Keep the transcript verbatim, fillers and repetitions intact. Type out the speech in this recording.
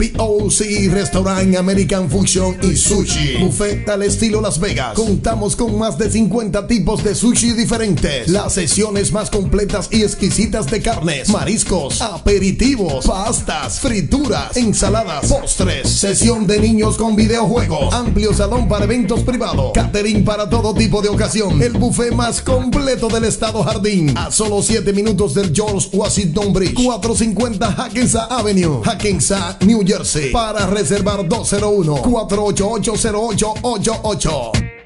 P O C Restaurant American Fusion y Sushi. Buffet al estilo Las Vegas. Contamos con más de cincuenta tipos de sushi diferentes. Las sesiones más completas y exquisitas de carnes, mariscos, aperitivos, pastas, frituras, ensaladas, postres. Sesión de niños con videojuegos. Amplio salón para eventos privados. Catering para todo tipo de ocasión. El buffet más completo del estado Jardín. A solo siete minutos del George Washington Bridge. cuatrocientos cincuenta Hackensack Avenue, Hackensack, New Jersey. Para reservar dos cero uno, cuatro ocho ocho, cero ocho ocho ocho.